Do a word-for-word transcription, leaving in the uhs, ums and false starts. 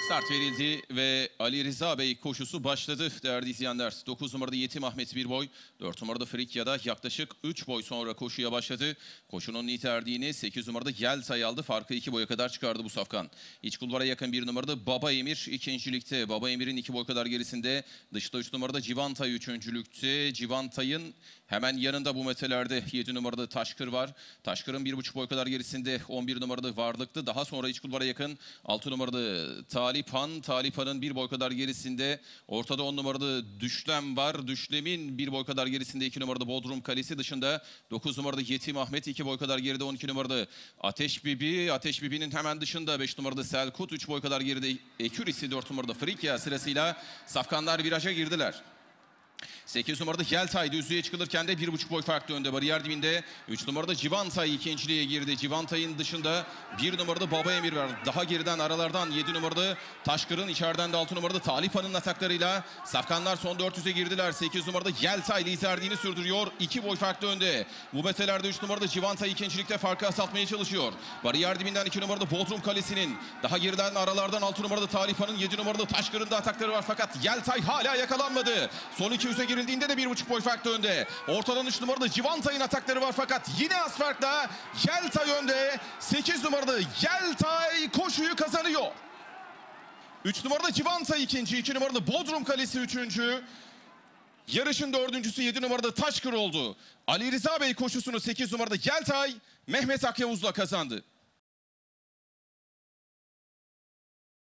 Start verildi ve Ali Rıza Bey koşusu başladı değerli izleyenler. dokuz numarada Yetim Ahmet bir boy, dört numarada Frikya'da yaklaşık üç boy sonra koşuya başladı. Koşunun liderliğini sekiz numarada Yeltay aldı. Farkı iki boya kadar çıkardı bu safkan. İç kulvara yakın bir numarada Baba Emir ikincilikte. Baba Emir'in iki boy kadar gerisinde. Dışta üç numarada Civantay üçüncülükte. Civantay'ın hemen yanında bu metelerde yedi numarada Taşkır var. Taşkır'ın bir buçuk boy kadar gerisinde on bir numarada Varlıklı. Daha sonra iç kulvara yakın altı numarada Talipan. Talipan'ın bir boy kadar gerisinde. Ortada on numarada Düşlem var. Düşlem'in bir boy kadar gerisinde iki numarada Bodrum Kalesi. Dışında dokuz numarada Yetim Ahmet iki boy kadar geride. on iki numarada Ateş Bibi. Ateş Bibi'nin hemen dışında beş numarada Selkut. üç boy kadar geride Ekürisi. dört numarada Frikya sırasıyla safkanlar viraja girdiler. sekiz numarada Yeltay düzlüğe çıkılırken de bir buçuk boy farklı önde. Bariyer dibinde üç numarada Civantay ikinciliğe girdi. Civantay'ın dışında bir numarada Baba Emir var. Daha geriden aralardan yedi numarada Taşkır'ın, içeriden de altı numarada Talipan'ın ataklarıyla safkanlar son dört yüze girdiler. sekiz numarada Yeltay liderliğini sürdürüyor. iki boy farklı önde. Bu metelerde üç numarada Civantay ikincilikte farkı azaltmaya çalışıyor. Bariyer dibinden iki numarada Bodrum Kalesi'nin, daha geriden aralardan altı numarada Talipan'ın, yedi numarada Taşkır'ın da atakları var. Fakat Yeltay hala yakalanmadı. Son iki yüze girildiğinde de bir buçuk boy farklı önde. Ortadan üç numarada Civantay'ın atakları var fakat yine az farkla Yeltay önde. sekiz numarada Yeltay koşuyu kazanıyor. üç numarada Civantay ikinci, iki numarada Bodrum Kalesi üçüncü. Yarışın dördüncüsü yedi numarada Taşkır oldu. Ali Rıza Bey koşusunu sekiz numarada Yeltay Mehmet Akyavuz'la kazandı.